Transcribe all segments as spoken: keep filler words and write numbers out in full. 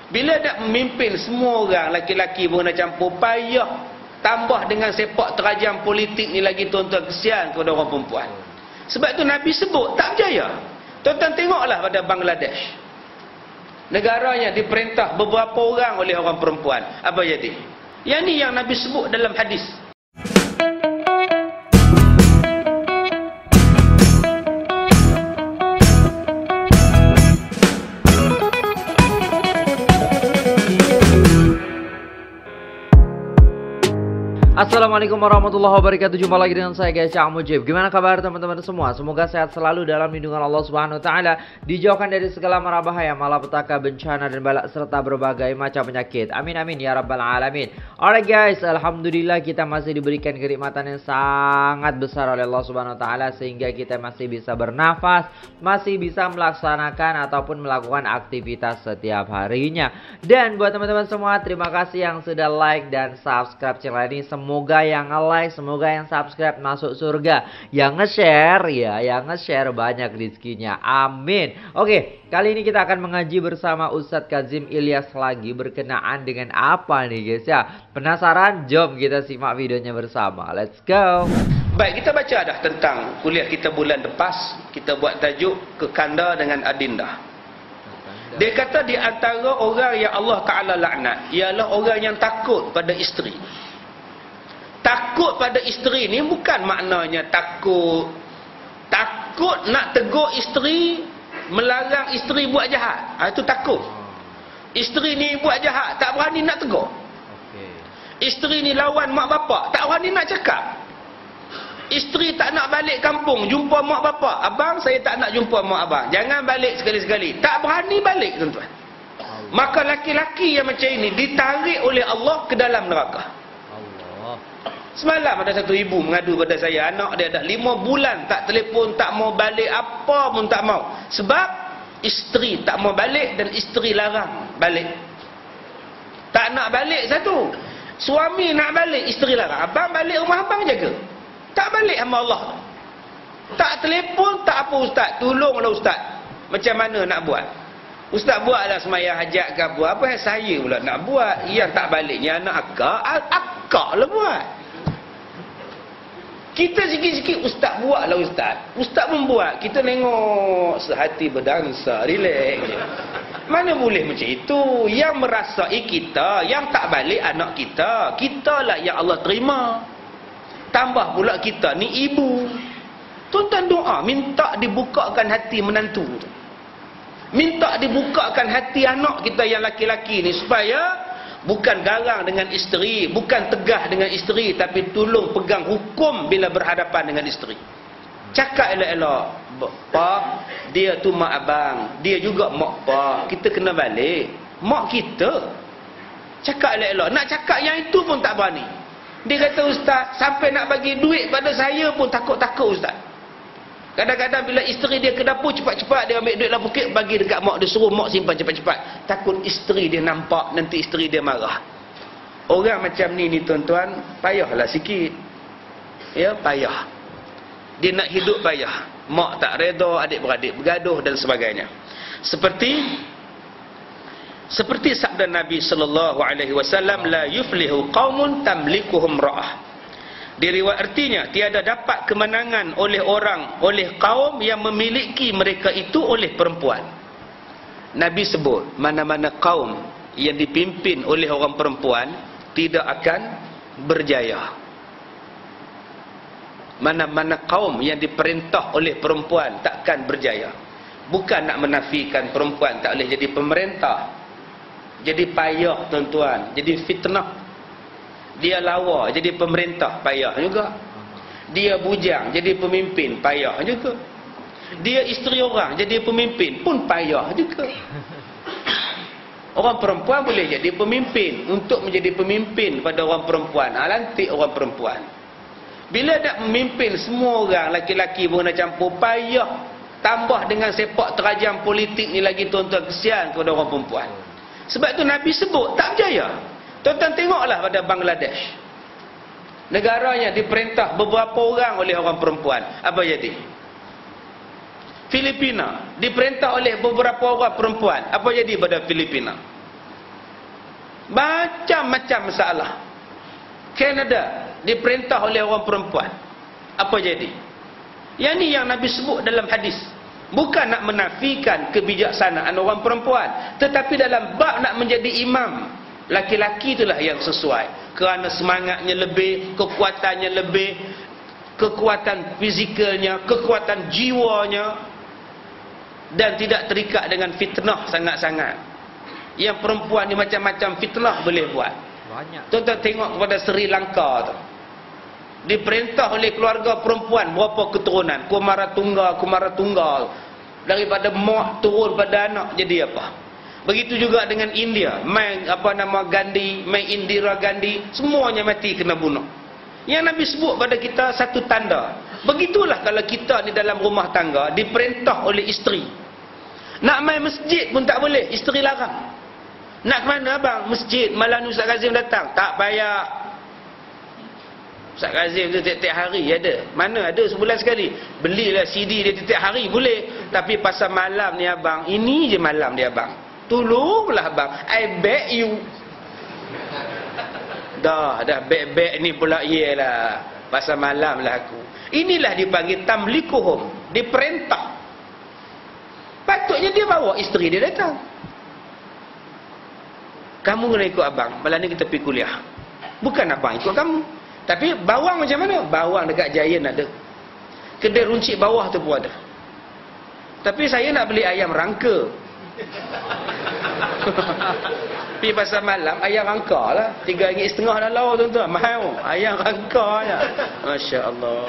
Bila nak memimpin semua orang, laki-laki pun nak campur, payah. Tambah dengan sepak terajam politik ni lagi, tuan-tuan, kesian kepada orang perempuan. Sebab tu Nabi sebut tak berjaya. Tuan-tuan tengoklah pada Bangladesh, negaranya diperintah beberapa orang oleh orang perempuan. Apa jadi? Yang ni yang Nabi sebut dalam hadis. Assalamualaikum warahmatullahi wabarakatuh. Jumpa lagi dengan saya, guys, Cak Mujib. Gimana kabar teman-teman semua? Semoga sehat selalu dalam lindungan Allah Subhanahu wa taala, dijauhkan dari segala mara bahaya, malapetaka, bencana dan balak serta berbagai macam penyakit. Amin amin ya rabbal alamin. Alright guys, alhamdulillah kita masih diberikan kenikmatan yang sangat besar oleh Allah Subhanahu wa taala sehingga kita masih bisa bernafas, masih bisa melaksanakan ataupun melakukan aktivitas setiap harinya. Dan buat teman-teman semua, terima kasih yang sudah like dan subscribe channel ini. Semoga yang nge-like, semoga yang subscribe masuk surga. Yang nge-share ya, yang nge-share banyak rezekinya. Amin. Oke, kali ini kita akan mengaji bersama Ustadz Kazim Ilyas lagi, berkenaan dengan apa nih guys ya? Penasaran? Jom kita simak videonya bersama. Let's go. Baik, kita baca dah tentang kuliah kita bulan lepas. Kita buat tajuk Kekanda dengan Adinda. Dia kata di antara orang yang Allah Ta'ala laknat ialah orang yang takut pada isteri. Takut pada isteri ni bukan maknanya takut takut nak tegur isteri, melarang isteri buat jahat. Ha, itu takut. Isteri ni buat jahat, tak berani nak tegur. Isteri ni lawan mak bapak, tak berani nak cakap. Isteri tak nak balik kampung jumpa mak bapak. Abang, saya tak nak jumpa mak abang, jangan balik sekali-sekali. Tak berani balik, tuan-tuan. Maka laki-laki yang macam ini ditarik oleh Allah ke dalam neraka. Semalam ada satu ibu mengadu pada saya, anak dia dah lima bulan tak telefon, tak mau balik, apa pun tak mau. Sebab isteri tak mau balik dan isteri larang balik. Tak nak balik satu, suami nak balik, isteri larang. Abang balik rumah abang jaga. Tak balik hamba Allah. Tak telefon, tak apa ustaz. Tolonglah ustaz. Macam mana nak buat? Ustaz buatlah semayang hajat ke apa. Apa yang saya pula nak buat? Yang tak baliknya anak akak, akak lah buat. Kita sikit-sikit, ustaz buatlah ustaz. Ustaz membuat, kita tengok sehati berdansa, relax je. Mana boleh macam itu? Yang merasai kita, yang tak balik anak kita, kita lah yang Allah terima. Tambah pula kita ni ibu. Tuan-tuan doa, minta dibukakan hati menantu, minta dibukakan hati anak kita yang laki-laki ni, supaya bukan garang dengan isteri, bukan tegah dengan isteri, tapi tolong pegang hukum bila berhadapan dengan isteri. Cakap elok-elok, pak, dia tu mak abang, dia juga mak pak, kita kena balik. Mak kita. Cakap elok-elok. Nak cakap yang itu pun tak berani. Dia kata, ustaz, sampai nak bagi duit pada saya pun takut-takut ustaz. Kadang-kadang bila isteri dia ke dapur, cepat-cepat dia ambil duit dalam poket, bagi dekat mak, dia suruh mak simpan cepat-cepat. Takut isteri dia nampak, nanti isteri dia marah. Orang macam ni ni tuan-tuan, payahlah sikit. Ya, payah. Dia nak hidup payah. Mak tak reda, adik-beradik bergaduh dan sebagainya. Seperti seperti sabda Nabi sallallahu alaihi wasallam, la yuflihu qaumun tamlikuhum ra'ah. Diriwayat artinya, tiada dapat kemenangan oleh orang, oleh kaum yang memiliki mereka itu oleh perempuan. Nabi sebut, mana-mana kaum yang dipimpin oleh orang perempuan tidak akan berjaya. Mana-mana kaum yang diperintah oleh perempuan takkan berjaya. Bukan nak menafikan perempuan tak boleh jadi pemerintah. Jadi payah tuan-tuan, jadi fitnah. Dia lawa jadi pemerintah, payah juga. Dia bujang jadi pemimpin, payah juga. Dia isteri orang jadi pemimpin pun payah juga. Orang perempuan boleh jadi pemimpin. Untuk menjadi pemimpin pada orang perempuan, ha, lantik orang perempuan. Bila nak memimpin semua orang, laki-laki pun nak campur, payah. Tambah dengan sepak terajam politik ni lagi, tuan-tuan, kesian kepada orang perempuan. Sebab tu Nabi sebut tak berjaya. Tuan-tuan tengoklah pada Bangladesh, negaranya diperintah beberapa orang oleh orang perempuan. Apa jadi? Filipina diperintah oleh beberapa orang perempuan. Apa jadi pada Filipina? Macam-macam masalah. Kanada diperintah oleh orang perempuan. Apa jadi? Yang ni yang Nabi sebut dalam hadis. Bukan nak menafikan kebijaksanaan orang perempuan, tetapi dalam bab nak menjadi imam, laki-laki itulah yang sesuai. Kerana semangatnya lebih, kekuatannya lebih, kekuatan fizikalnya, kekuatan jiwanya, dan tidak terikat dengan fitnah sangat-sangat. Yang perempuan ni macam-macam fitnah boleh buat. Banyak. Tuan-tuan tengok kepada Sri Lanka tu. Diperintah oleh keluarga perempuan berapa keturunan, kumara tunggal, kumara tunggal, daripada mak turun pada anak jadi apa. Begitu juga dengan India, mai apa nama Gandhi, mai Indira Gandhi, semuanya mati kena bunuh. Yang Nabi sebut pada kita satu tanda. Begitulah kalau kita di dalam rumah tangga diperintah oleh isteri. Nak mai masjid pun tak boleh, isteri larang. Nak ke mana abang? Masjid, malam ni Ustaz Kazim datang. Tak payah. Ustaz Kazim tu tiap-tiap hari ada. Mana ada sebulan sekali. Belilah C D dia tiap-tiap hari boleh. Tapi pasal malam ni abang, ini je malam dia abang. Tolonglah abang, I beg you. Dah, dah beg-beg ni pula iyalah. Pasal malam lah aku. Inilah dipanggil tamlikuhum, diperintah. Patutnya dia bawa isteri dia datang. Kamu kena ikut abang, malam ni kita pergi kuliah. Bukan abang ikut kamu. Tapi bawang macam mana? Bawang dekat Giant ada. Kedai runcit bawah tu pun ada. Tapi saya nak beli ayam rangka. Pergi pasar malam, ayam rangka lah. Tiga ringgit setengah dah lawa tuan-tuan. Mahal. Ayam rangka je. Masya Allah.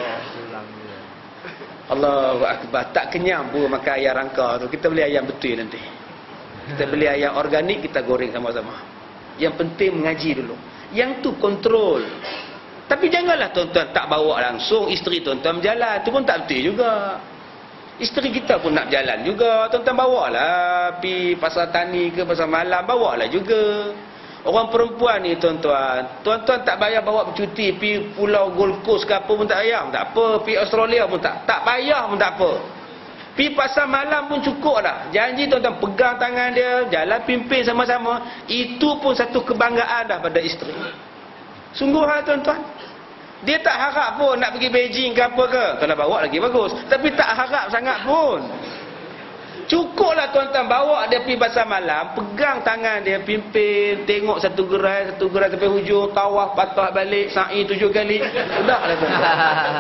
Allahu Akbar. Tak kenyang pun makan ayam rangka tu. Kita beli ayam betul nanti. Kita beli ayam organik, kita goreng sama-sama. Yang penting mengaji dulu. Yang tu kontrol. Tapi janganlah tuan-tuan tak bawa langsung isteri tuan-tuan berjalan. Itu pun tak betul juga. Isteri kita pun nak berjalan juga. Tuan-tuan bawalah pergi pasar tani ke pasar malam, bawalah juga. Orang perempuan ni tuan-tuan, tuan-tuan tak bayar bawa bercuti pergi pulau Gold Coast ke apa pun tak payah, tak apa. Pergi Australia pun tak, tak payah pun tak apa. Pergi pasar malam pun cukup dah. Janji tuan-tuan pegang tangan dia, jalan pimpin sama-sama. Itu pun satu kebanggaan dah pada isteri. Sungguh lah tuan-tuan. Dia tak harap pun nak pergi Beijing ke apa ke. Kalau bawa lagi bagus. Tapi tak harap sangat pun. Cukuplah tuan-tuan bawa dia pergi pasar malam, pegang tangan dia, pimpin, tengok satu gerai, satu gerai sampai hujung, tawaf, patah balik, sa'i tujuh kali. Sudahlah tuan-tuan.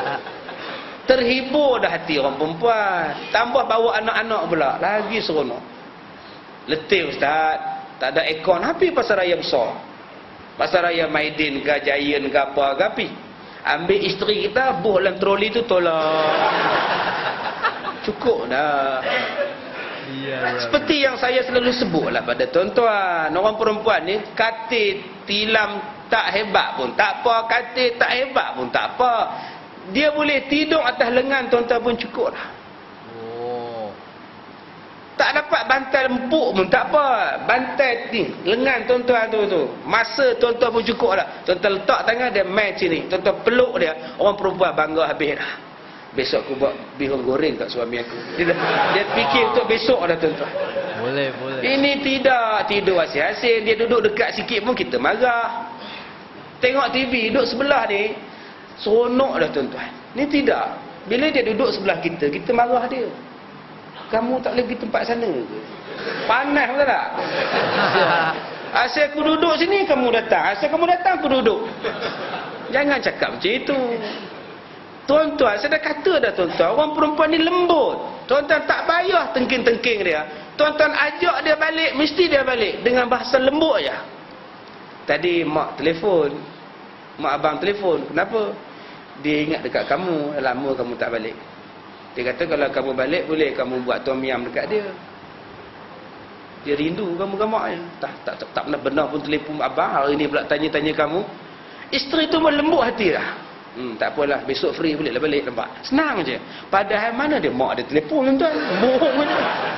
Terhibur dah hati orang perempuan. Tambah bawa anak-anak pula, lagi seronok. Letih ustaz, tak ada aircon, habis pasar raya besar. Pasar raya Maidin ke Giant ke apa ke api. Ambil isteri kita, buh dalam troli tu tolak. Cukup dah. Ya, ya. Seperti yang saya selalu sebutlah pada tuan-tuan, orang perempuan ni katil tilam tak hebat pun tak apa, katil tak hebat pun tak apa. Dia boleh tidur atas lengan tuan-tuan pun cukup dah. Oh. Tak dapat bantal empuk pun tak apa. Bantal ni lengan tuan-tuan tu tu. Masa tuan-tuan pun cukup dah. Tuan-tuan letak tangan dia main sini. Tuan-tuan peluk dia. Orang perempuan bangga habis dah. Besok aku buat bihun goreng kat suami aku. Dia, dia fikir untuk besok dah tuan-tuan. Boleh, boleh. Ini tidak tidur asyik-asyik. Dia duduk dekat sikit pun kita marah. Tengok T V duduk sebelah ni, seronok dah tuan-tuan. Ni tidak. Bila dia duduk sebelah kita, kita marah dia. Kamu tak boleh pergi tempat sana ke? Panas betul tak? Asyik aku duduk sini, kamu datang. Asyik kamu datang, aku duduk. Jangan cakap macam itu. Tuan-tuan, saya dah kata dah tuan-tuan, orang perempuan ni lembut. Tuan-tuan tak payah tengking-tengking dia. Tuan-tuan ajak dia balik, mesti dia balik dengan bahasa lembut je. Tadi mak telefon, mak abang telefon. Kenapa? Dia ingat dekat kamu, lama kamu tak balik. Dia kata kalau kamu balik, boleh kamu buat tom yam dekat dia. Dia rindu kamu ke maknya. Tak, tak, tak, tak pernah benar pun telefon abang, hari ni pula tanya-tanya kamu. Isteri tu melembut hati dah. Hmm, tak apalah, besok free boleh lah balik, nampak? Senang je. Padahal mana dia mak dia telefon tuan. Bohong je.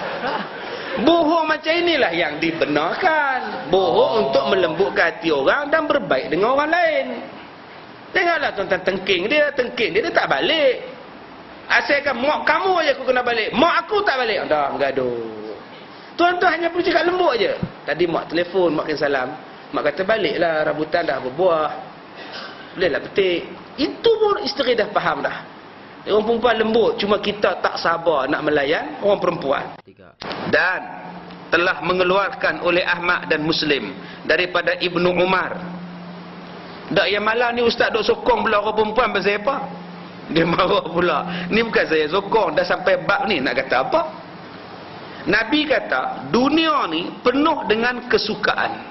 Bohong macam inilah yang dibenarkan. Bohong oh. untuk melembutkan hati orang dan berbaik dengan orang lain. Janganlah tuan-tuan tengking dia, tengking dia, dia tak balik. Asalkan mak kamu aja aku kena balik, mak aku tak balik. Dah gaduh. Tuan-tuan hanya perlu cakap lembut je. Tadi mak telefon, mak kena salam. Mak kata baliklah, rambutan dah berbuah, bolehlah petik. Itu pun isteri dah faham dah. Orang perempuan lembut, cuma kita tak sabar nak melayan orang perempuan. Dan telah mengeluarkan oleh Ahmad dan Muslim daripada Ibnu Umar. Dak yang malam ni ustaz duk sokong pula orang perempuan pasal apa? Dia marah pula. Ni bukan saya sokong, dah sampai bab ni nak kata apa? Nabi kata, dunia ni penuh dengan kesukaan.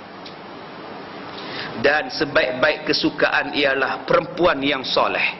Dan sebaik-baik kesukaan ialah perempuan yang soleh.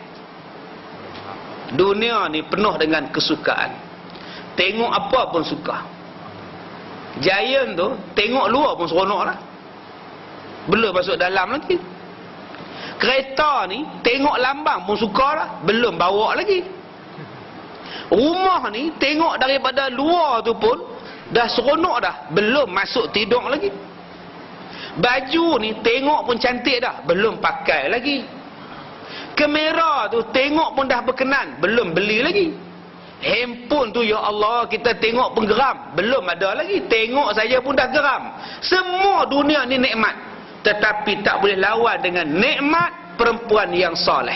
Dunia ni penuh dengan kesukaan. Tengok apa pun suka. Giant tu tengok luar pun seronok lah, belum masuk dalam lagi. Kereta ni tengok lambang pun suka lah, belum bawa lagi. Rumah ni tengok daripada luar tu pun dah seronok dah, belum masuk tidur lagi. Baju ni tengok pun cantik dah, belum pakai lagi. Kamera tu tengok pun dah berkenan, belum beli lagi. Handphone tu, ya Allah, kita tengok pun geram, belum ada lagi. Tengok saja pun dah geram. Semua dunia ni nikmat, tetapi tak boleh lawan dengan nikmat perempuan yang soleh.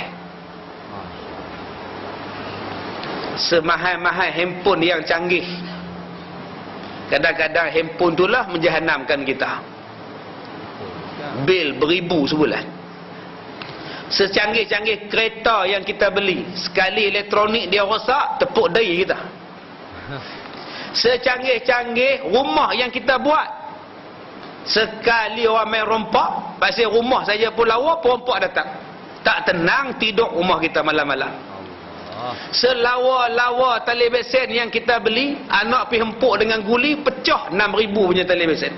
Semahal-mahal handphone yang canggih, kadang-kadang handphone itulah menjahanamkan kita. Bil beribu sebulan. Secanggih-canggih kereta yang kita beli, sekali elektronik dia rosak, tepuk dahi kita. Secanggih-canggih rumah yang kita buat, sekali orang main rompak, pasal rumah saja pun lawa, perompak datang, tak tenang tidur rumah kita malam-malam. Selawa-lawa tali besen yang kita beli, anak pergi hempuk dengan guli, pecah enam ribu punya tali besen.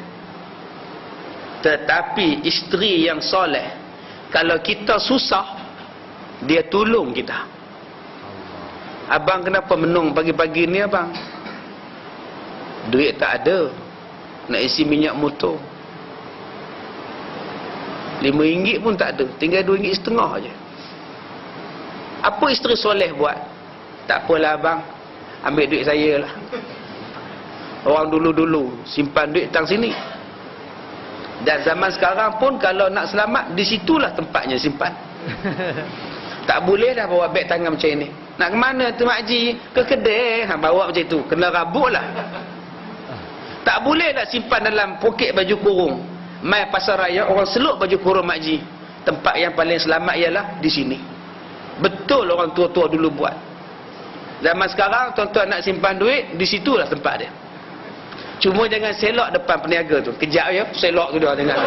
Tetapi isteri yang soleh, kalau kita susah, dia tolong kita. Abang kenapa menung pagi-pagi ni abang? Duit tak ada, nak isi minyak motor. Lima ringgit pun tak ada, tinggal dua ringgit setengah je. Apa isteri soleh buat? Tak apalah abang, ambil duit saya lah. Orang dulu-dulu simpan duit tang sini. Dan zaman sekarang pun kalau nak selamat, di situlah tempatnya simpan. Tak boleh dah bawa beg tangan macam ini. Nak ke mana tu makcik? Ke kedai, ha, bawa macam tu, kena rabuk lah. Tak boleh dah simpan dalam poket baju kurung. Mai pasar raya, orang seluk baju kurung makcik. Tempat yang paling selamat ialah di sini. Betul orang tua-tua dulu buat. Zaman sekarang tuan-tuan nak simpan duit, di situlah tempat dia. Cuma jangan selok depan peniaga tu. Kejap ya, selok tu dia jangan.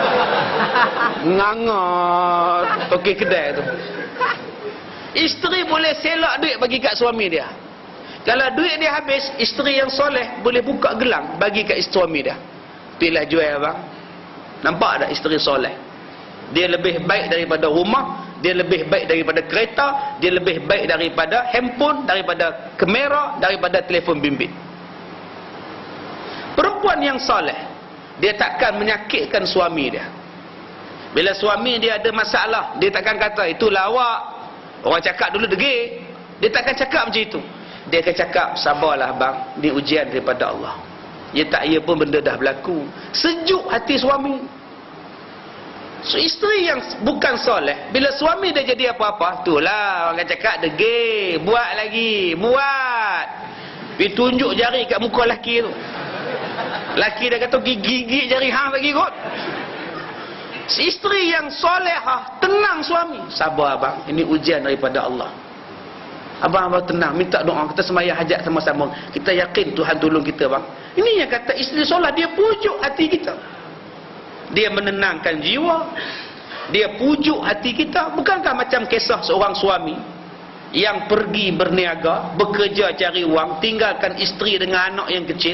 Ngangat okey kedai tu. Isteri boleh selok duit bagi kat suami dia. Kalau duit dia habis, isteri yang soleh boleh buka gelang bagi kat suami dia. Pilih jual abang. Nampak tak isteri soleh? Dia lebih baik daripada rumah, dia lebih baik daripada kereta, dia lebih baik daripada handphone, daripada kamera, daripada telefon bimbit. Perempuan yang soleh, dia takkan menyakitkan suami dia. Bila suami dia ada masalah, dia takkan kata itulah awak, orang cakap dulu degil. Dia takkan cakap macam itu. Dia akan cakap, sabarlah bang, ni ujian daripada Allah. Ya tak ya pun benda dah berlaku. Sejuk hati suami. So, isteri yang bukan soleh, bila suami dia jadi apa-apa, itulah orang akan cakap degil, buat lagi, buat. Pergi tunjuk jari kat muka lelaki tu. Laki dia kata gigi-gigi jari hang lagi kot. Si isteri yang solehah, tenang suami. Sabar abang, ini ujian daripada Allah. Abang-abang tenang, minta doa, kita sembahyang hajat sama-sama. Kita yakin Tuhan tolong kita bang. Ini yang kata isteri soleh, dia pujuk hati kita. Dia menenangkan jiwa, dia pujuk hati kita. Bukankah macam kisah seorang suami yang pergi berniaga, bekerja cari wang, tinggalkan isteri dengan anak yang kecil.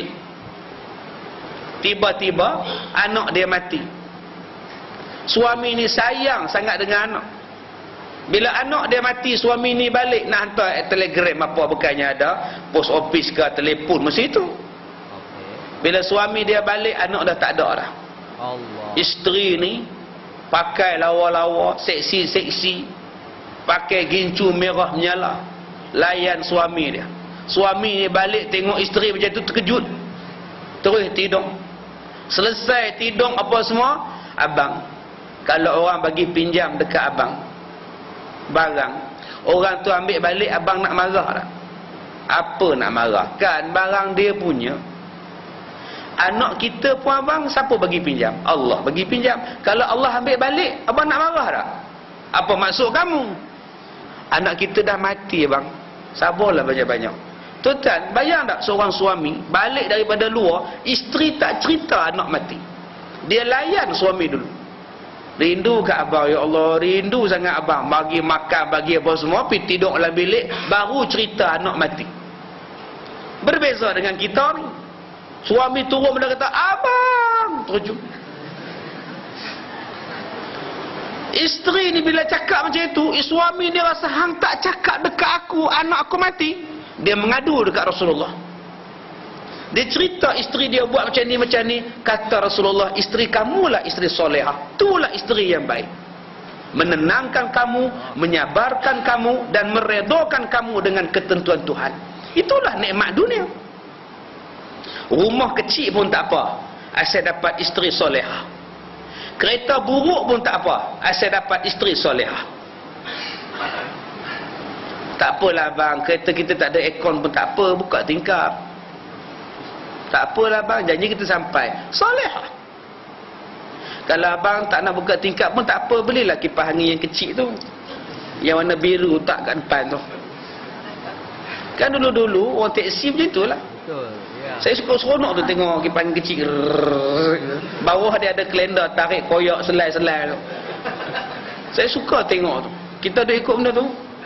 Tiba-tiba anak dia mati. Suami ni sayang sangat dengan anak. Bila anak dia mati, suami ni balik nak hantar telegram apa bukannya ada, post office ke telefon masa itu. Bila suami dia balik, anak dah tak ada dah. Allah. Isteri ni pakai lawa-lawa, seksi-seksi, pakai gincu merah menyala, layan suami dia. Suami ni balik tengok isteri macam tu, terkejut, terus tidur. Selesai tidur apa semua, abang, Kalau orang bagi pinjam dekat abang barang, orang tu ambil balik, abang nak marah tak? Apa nak marah? Kan barang dia punya. Anak kita pun abang, siapa bagi pinjam? Allah bagi pinjam. Kalau Allah ambil balik, abang nak marah tak? Apa maksud kamu? Anak kita dah mati abang, sabarlah banyak-banyak. Tuan-tuan, bayang tak seorang suami balik daripada luar, isteri tak cerita anak mati, dia layan suami dulu. Rindu kat abang, ya Allah, rindu sangat abang, bagi makan, bagi apa semua, pergi tidur dalam bilik, baru cerita anak mati. Berbeza dengan kita ni, suami turun benda kata abang, terjun. Isteri ni bila cakap macam itu, suami dia rasa hang tak cakap dekat aku, anak aku mati. Dia mengadu dekat Rasulullah. Dia cerita isteri dia buat macam ni, macam ni. Kata Rasulullah, isteri kamulah isteri solehah, itulah isteri yang baik, menenangkan kamu, menyabarkan kamu, dan meredokan kamu dengan ketentuan Tuhan. Itulah nikmat dunia. Rumah kecil pun tak apa, asal dapat isteri solehah. Kereta buruk pun tak apa, asal dapat isteri solehah. Tak apalah bang, kereta kita tak ada aircon pun tak apa, buka tingkap. Tak apalah bang, janji kita sampai. Solehah. Kalau abang tak nak buka tingkap pun tak apa, belilah kipas angin yang kecil tu, yang warna biru tak kat depan tu. Kan dulu-dulu orang teksi macam itulah. Betul. Yeah. Saya suka seronok tu tengok kipas angin kecil. Bawah dia ada kalender tarik koyak selai-selai tu. Saya suka tengok tu. Kita ada ikut benda tu.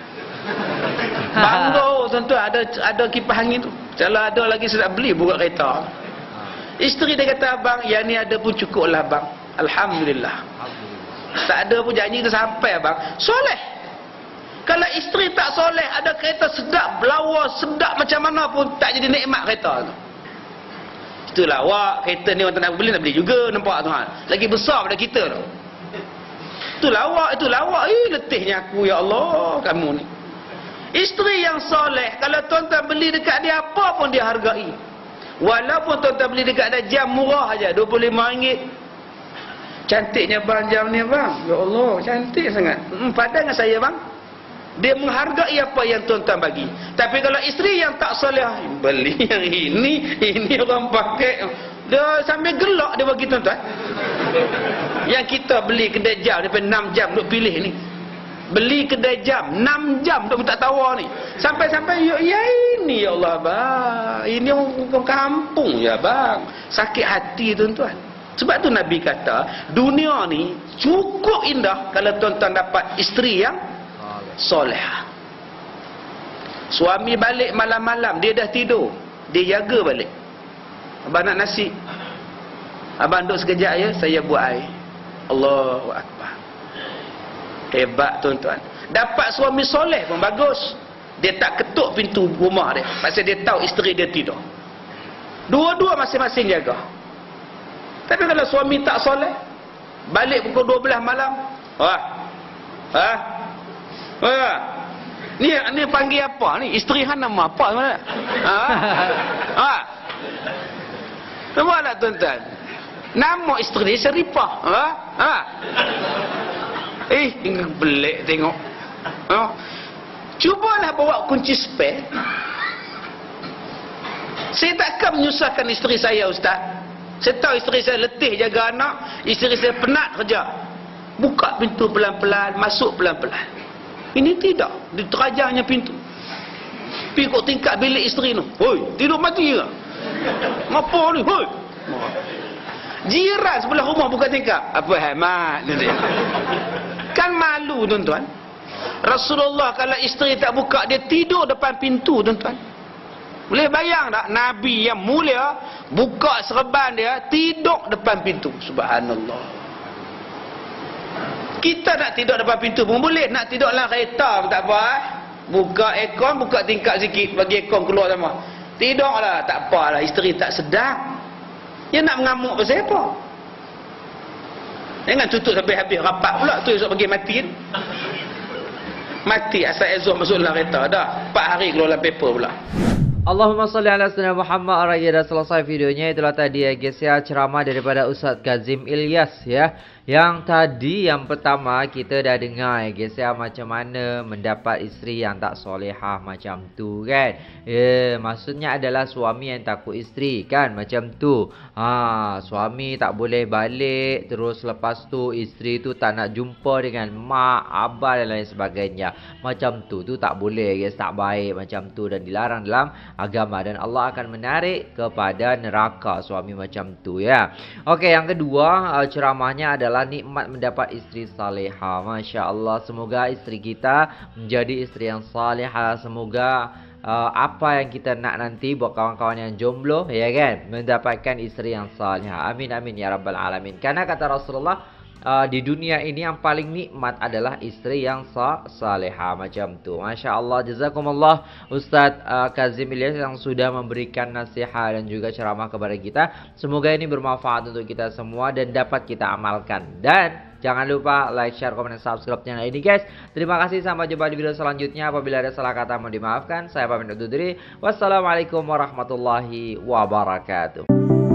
Bangga tuan-tuan, ada ada kipas angin tu. Kalau ada lagi saya nak beli buka kereta. Isteri dia kata, abang, yang ni ada pun cukup lah bang, Alhamdulillah. Tak ada pun janji kita sampai abang. Soleh. Kalau isteri tak soleh, ada kereta sedap, lawa sedap macam mana pun tak jadi nikmat kereta tu. Itulah awak, kereta ni orang tak nak beli, nak beli juga, nampak tuan. Lagi besar pada kita tu. Itulah awak, itulah awak. Eh, letihnya aku, ya Allah, kamu ni. Isteri yang soleh, kalau tuan-tuan beli dekat dia, apa pun dia hargai. Walaupun tuan-tuan beli dekat dia jam murah aja, dua puluh lima ringgit. Cantiknya bang jam ni bang. Ya Allah, cantik sangat. Hmm, padan dengan saya bang. Dia menghargai apa yang tuan-tuan bagi. Tapi kalau isteri yang tak soleh, beli yang ini, ini orang pakai, dia sambil gelak dia bagi tuan-tuan. Yang kita beli kedai jam daripada enam jam duk pilih ni. Beli kedai jam enam jam duk minta tawar ni. Sampai-sampai ya, ya ini ya Allah bang. Ini orang kampung ya bang. Sakit hati tuan-tuan. Sebab tu Nabi kata, dunia ni cukup indah kalau tuan-tuan dapat isteri yang soleh. Suami balik malam-malam, dia dah tidur, dia jaga balik. Abang nak nasi, abang duduk sekejap ya, saya buat air. Allahu Akbar. Hebat tuan-tuan. Dapat suami soleh pun bagus. Dia tak ketuk pintu rumah dia, pasal dia tahu isteri dia tidur. Dua-dua masing-masing jaga. Tapi kalau suami tak soleh, balik pukul dua belas malam, wah, ha, wah, ni ni panggil apa ni? Isteri hang nama apa mana? Ha, ha. Nampak tak tuan-tuan? Nama isteri dia Syarifah. Ha, ha. Eh, belik tengok. Ha. Cubalah bawa kunci spare. Saya takkan menyusahkan isteri saya, ustaz. Saya tahu isteri saya letih jaga anak, isteri saya penat kerja. Buka pintu pelan-pelan, masuk pelan-pelan. Ini tidak, diterajangnya pintu. Pergi kok tingkat bilik isteri tu. Hoi, tidur mati ke? Ngapa ni? Hoi. Jiran sebelah rumah buka tingkap. Apa hemat dia. Kan malu tuan-tuan. Rasulullah kalau isteri tak buka, dia tidur depan pintu tuan-tuan. Boleh bayang tak? Nabi yang mulia buka serban dia, tidur depan pintu. Subhanallah. Kita nak tidur depan pintu pun boleh. Nak tidur dalam kereta pun tak apa. Eh? Buka aircon, buka tingkap sikit, bagi aircon keluar sama. Tidurlah, tak apalah. Isteri tak sedang. Dia nak mengamuk pasal apa? Jangan tutup sampai habis rapat pula. Tu esok bagi mati. Mati asal Azhar masuk dalam kereta. Dah empat hari keluar dalam paper pula. Allahumma salli ala sayyidina Muhammad. Alright, ya, dah selesai videonya. Itulah tadi ya guys ya, ceramah daripada Ustaz Kazim Ilyas ya. Yang tadi, yang pertama kita dah dengar ya guys ya, macam mana mendapat isteri yang tak solehah macam tu kan. Ya, maksudnya adalah suami yang takut isteri kan, macam tu. Ha, suami tak boleh balik, terus lepas tu isteri tu tak nak jumpa dengan mak, abah dan lain sebagainya. Macam tu, tu tak boleh guys, tak baik macam tu dan dilarang dalam agama, dan Allah akan menarik kepada neraka suami macam tu ya. Okey, yang kedua uh, ceramahnya adalah nikmat mendapat isteri salihah. Masya Allah, semoga isteri kita menjadi isteri yang salihah. Semoga uh, apa yang kita nak nanti buat kawan-kawan yang jomblo ya kan, mendapatkan isteri yang salihah. Amin amin ya rabbal alamin. Karena kata Rasulullah, Uh, di dunia ini yang paling nikmat adalah isteri yang sa salihah macam tu. Masya Allah, jazakumullah Ustaz uh, Kazim Ilyas yang sudah memberikan nasihat dan juga ceramah kepada kita. Semoga ini bermanfaat untuk kita semua dan dapat kita amalkan. Dan jangan lupa like, share, komen, dan subscribe channel ini guys. Terima kasih, sampai jumpa di video selanjutnya. Apabila ada salah kata mohon dimaafkan. Saya pamit undur diri. Wassalamualaikum warahmatullahi wabarakatuh.